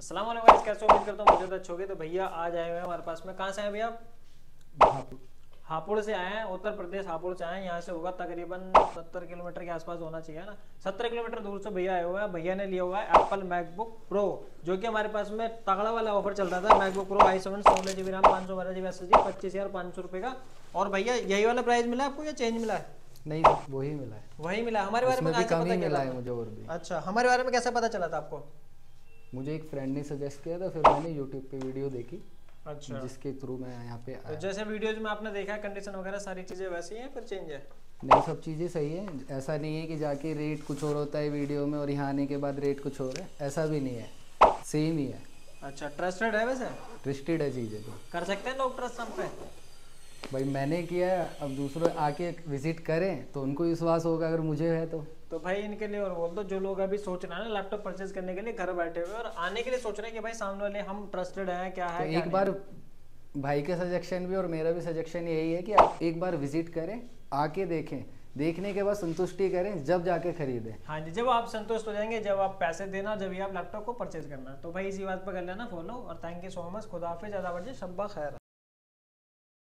अस्सलाम वालेकुम गाइस, कैसे हो? उम्मीद करता हूँ मुझे तो अच्छे होगे। तो भैया आज आए हुए हैं हमारे पास में। कहाँ से आए भैया? हाँ, हापुड़ से आए हैं, उत्तर प्रदेश हापुड़ से आए हैं। यहाँ से होगा तकरीबन 70 किलोमीटर के आसपास होना चाहिए ना। 70 किलोमीटर दूर से भैया आए हुए हैं। भैया ने लिया हुआ है एप्पल मैकबुक प्रो, जो कि हमारे पास में तगड़ा वाला ऑफर चल रहा था। MacBook Pro i7 16 GB RAM 512 GB SSD 25,500 रुपये का। और भैया यही वाला प्राइस मिला आपको या चेंज मिला है? नहीं वही मिला है। वही मिला। हमारे बारे में उसमें भी कैसे कम पता ही मिला चला है था? मुझे और भी। अच्छा, हमारे बारे में कैसे पता चला था आपको? मुझे एक फ्रेंड ने सजेस्ट किया था, फिर मैंने यूट्यूब पे वीडियो देखी, अच्छा, जिसके थ्रू मैं यहाँ पे तो आया। जैसे वीडियोज में आपने देखा, कंडीशन वगैरह सारी चीजें वैसी हैं, फिर चेंज है? नहीं, सब चीज़ें सही है। ऐसा नहीं है कि जाके रेट कुछ और होता है वीडियो में और यहाँ आने के बाद रेट कुछ और है, ऐसा भी नहीं है, सेम ही है। अच्छा, ट्रस्टेड है वैसे? ट्रस्टेड है चीज़ें तो। कर सकते हैं लोग ट्रस्ट हम पे? भाई मैंने किया है, अब दूसरे आके विजिट करें तो उनको विश्वास होगा, अगर मुझे है तो भाई इनके लिए और बोल दो, जो लोग अभी सोच रहे हैं ना लैपटॉप परचेज करने के लिए घर बैठे हुए और आने के लिए सोच रहे हैं कि भाई सामने वाले हम ट्रस्टेड हैं क्या है, तो क्या एक नहीं बार है। भाई के सजेशन भी और मेरा भी सजेशन यही है कि आप एक बार विजिट करें, आके देखें, देखने के बाद संतुष्टि करें, जब जाके खरीदें। हाँ जी, जब आप संतुष्ट हो जाएंगे, जब आप पैसे देना, जब ही आप लैपटॉप को परचेज करना। तो भाई इसी बात पर कर लेना फॉलो। और थैंक यू सो मच। खुदा हाफिज, अदा वजह, शब्बा खैर।